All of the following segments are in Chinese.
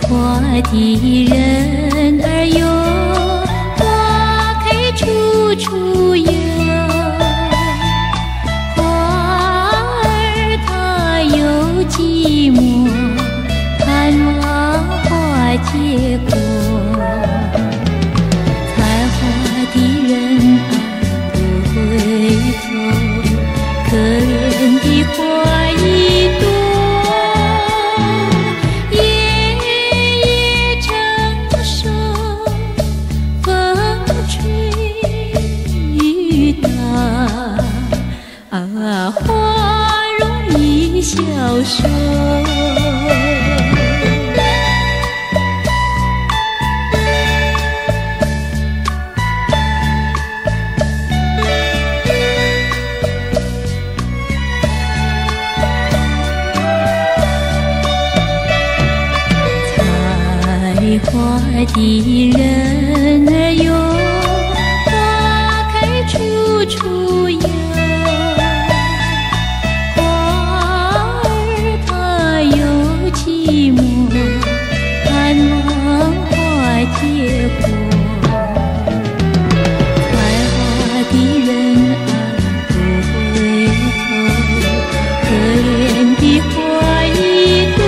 花的人儿哟，花开处处有，花儿它有寂寞，盼望花结果。采花的人儿不回头，可怜的花一朵。花容易消瘦，采花的人儿哟，花开处处有。寂寞，盼望花结果。采花的人儿不回头，可怜的花一朵，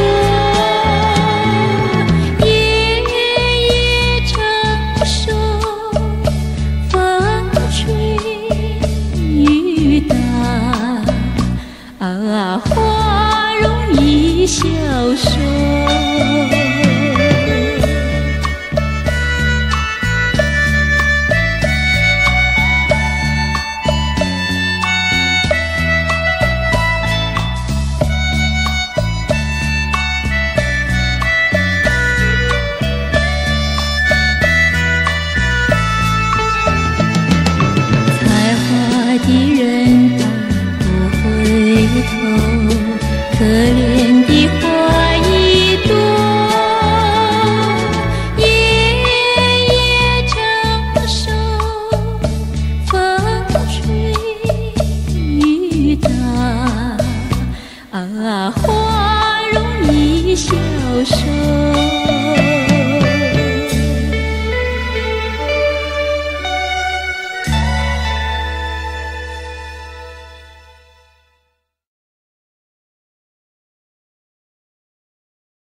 夜夜承受风吹雨打。花容易消瘦。采花的人儿不回头，可怜的花一朵，夜夜承受风吹雨打。花容易消瘦。